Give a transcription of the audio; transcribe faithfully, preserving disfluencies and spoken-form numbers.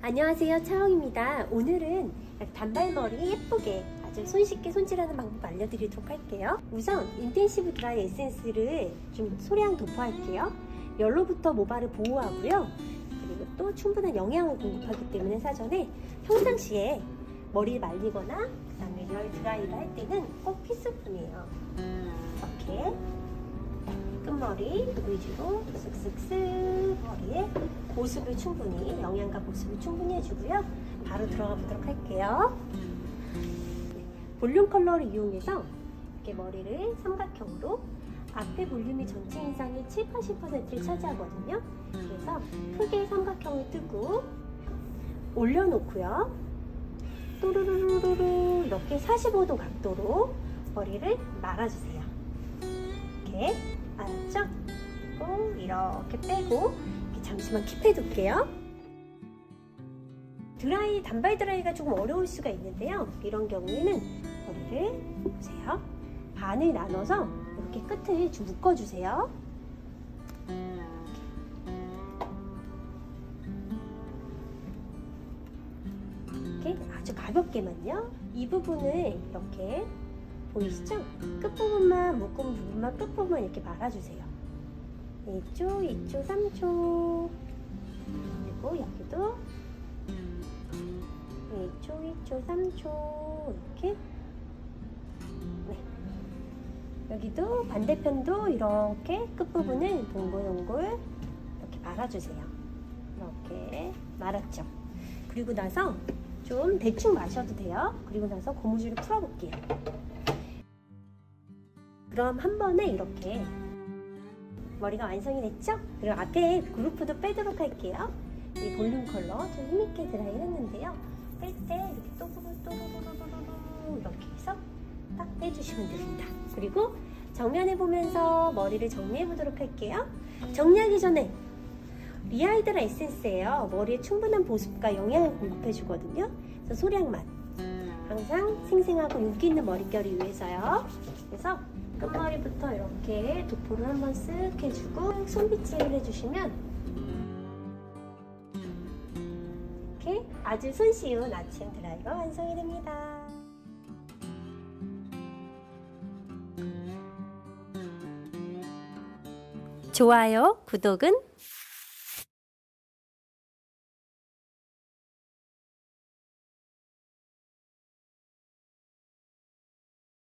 안녕하세요, 차영입니다. 오늘은 단발머리 예쁘게 아주 손쉽게 손질하는 방법 알려드리도록 할게요. 우선 인텐시브 드라이 에센스를 좀 소량 도포할게요. 열로부터 모발을 보호하고요. 그리고 또 충분한 영양을 공급하기 때문에 사전에 평상시에 머리를 말리거나 그 다음에 열 드라이를 할 때는 꼭 필수품이에요. 이렇게 끝머리 위주로 쓱쓱쓱 머리에 보습을 충분히, 영양과 보습을 충분히 해주고요. 바로 들어가 보도록 할게요. 볼륨 컬러를 이용해서 이렇게 머리를 삼각형으로, 앞에 볼륨이 전체 인상의 칠, 팔십 퍼센트를 차지하거든요. 그래서 크게 삼각형을 뜨고 올려놓고요. 또르르르르 이렇게 사십오 도 각도로 머리를 말아주세요. 이렇게, 알았죠? 그리고 이렇게 빼고 이렇게 잠시만 킵해 둘게요. 드라이, 단발 드라이가 조금 어려울 수가 있는데요. 이런 경우에는 머리를 보세요. 반을 나눠서 이렇게 끝을 좀 묶어주세요. 이렇게 아주 가볍게만요. 이 부분을 이렇게 보이시죠? 끝부분만, 묶은 부분만, 끝부분만 이렇게 말아주세요. 이 초, 이 초, 삼 초. 그리고 여기도 이 초, 이 초, 삼 초. 이렇게. 네. 여기도 반대편도 이렇게 끝부분을 동글동글 이렇게 말아주세요. 이렇게 말았죠? 그리고 나서 좀 대충 마셔도 돼요. 그리고 나서 고무줄을 풀어볼게요. 그럼 한 번에 이렇게 머리가 완성이 됐죠? 그리고 앞에 그루프도 빼도록 할게요. 이 볼륨 컬러 좀 힘있게 드라이를 했는데요. 뺄 때 이렇게 또르르또르르르르 이렇게 해서 딱 빼주시면 됩니다. 그리고 정면에 보면서 머리를 정리해 보도록 할게요. 정리하기 전에 리하이드라 에센스예요. 머리에 충분한 보습과 영양을 공급해 주거든요. 그래서 소량만, 항상 생생하고 윤기 있는 머릿결을 위해서요. 그래서 끝머리부터 이렇게 도포를 한번 쓱 해주고 손빗질을 해주시면 이렇게 아주 손쉬운 아침 드라이가 완성이 됩니다. 좋아요, 구독은